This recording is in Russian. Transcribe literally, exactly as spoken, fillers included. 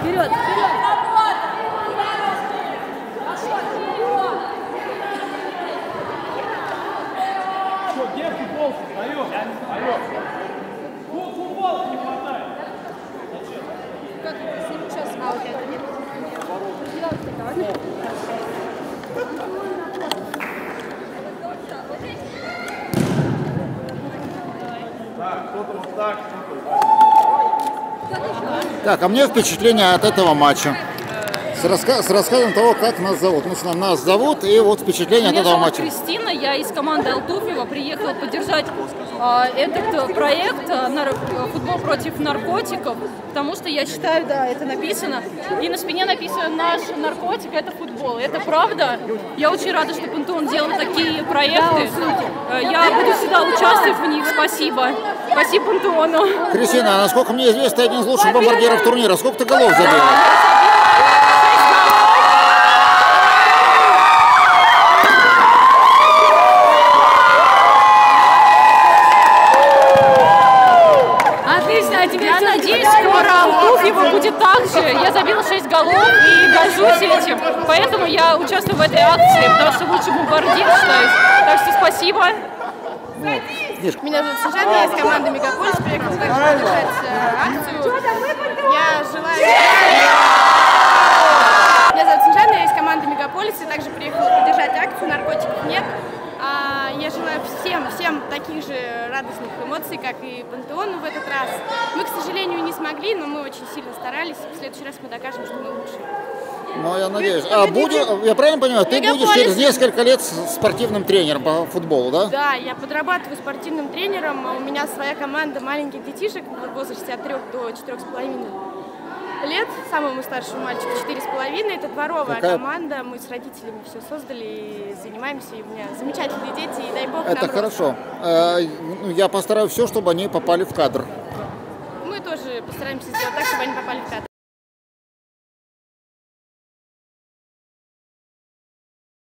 Вперед! Что, где футбол? Даём. Даём. Футбол не хватает. Как сейчас аут это нет? Так, кто-то вот так, Так, а мне впечатление от этого матча. С, раска с рассказом того, как нас зовут. Мы знаем, нас зовут, и вот впечатление Меня от этого зовут матча. Кристина, я из команды Алтуфьева приехала поддержать э, этот проект э, нар- «Футбол против наркотиков», потому что я считаю, да, это написано, и на спине написано «Наш наркотик – это футбол». Это правда. Я очень рада, что Пантеон делал такие проекты. Э, я буду всегда участвовать в них. Спасибо. Спасибо Пантеону. Кристина, а насколько мне известно, ты один из лучших бомбардиров турнира. Сколько ты голов забила? Я надеюсь, скоро Алтуфьево будет так же. Я забила шесть голов и горжусь этим. Поэтому я участвую в этой акции, потому что лучший бомбардир считаюсь. Так что спасибо. Меня зовут Снежана, я из команды Мегаполис, приехала также поддержать э, акцию. Я желаю... Меня зовут Снежана, я из команды Мегаполис, и также приехала поддержать акцию «Наркотиков нет». А я желаю всем, всем таких же радостных эмоций, как и Пантеону в этот раз. Мы, к сожалению, не смогли, но мы очень сильно старались. В следующий раз мы докажем, что мы лучшие. Ну, я надеюсь. А будешь, я правильно понимаю, ты Мегаполис. будешь через несколько лет спортивным тренером по футболу, да? Да, я подрабатываю спортивным тренером. У меня своя команда маленьких детишек в возрасте от трёх до четырёх с половиной лет. Самому старшему мальчику четыре с половиной. Это дворовая Какая... команда. Мы с родителями все создали и занимаемся. И у меня замечательные дети, и дай бог Это нам хорошо. Я постараюсь все, чтобы они попали в кадр. Мы тоже постараемся сделать так, чтобы они попали в кадр.